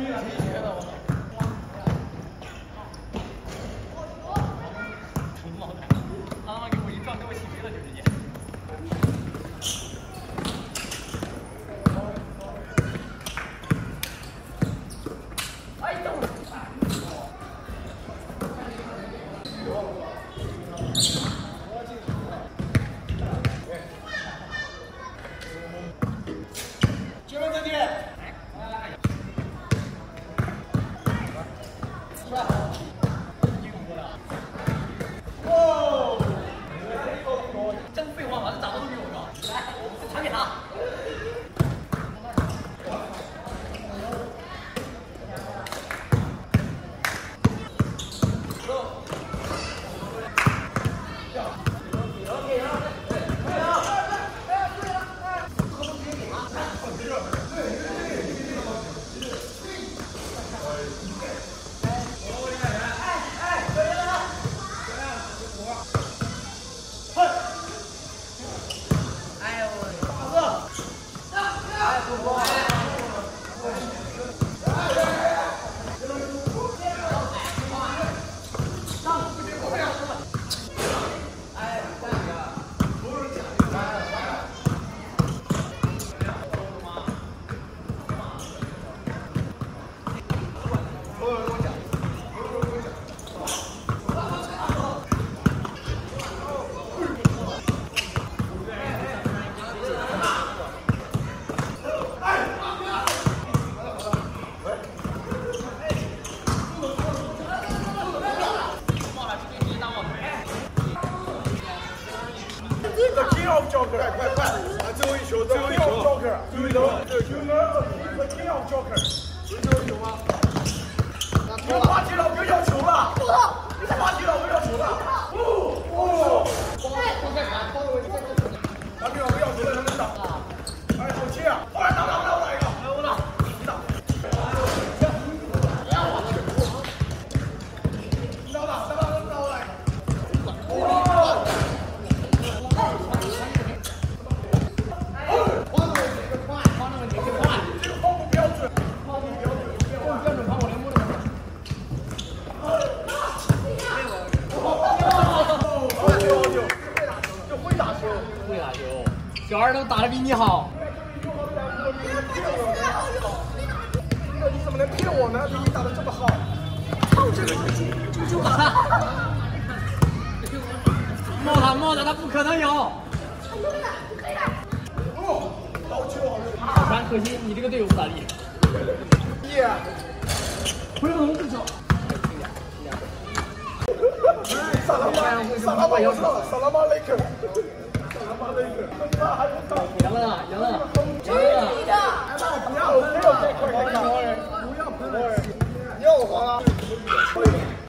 快快快！啊，最后一球，最后一球 ，Joker， 最后一球，King of Joker， 不是最后一球吗？别发起了，不要要球了！别发起了，不要要球了！他不要球了，他能打？哎，好气啊！后来打一个，我打，你打。 小二都打得比你好。 你怎么能骗我呢？你打得这么好， 操这个就冒他不可能有。 好球！ 但可惜你这个队友不咋地。回不同对手。 萨拉玛要上了，萨拉玛雷克。 赢了， 就是你的！不要喷我！不要喷我！你要我黄了！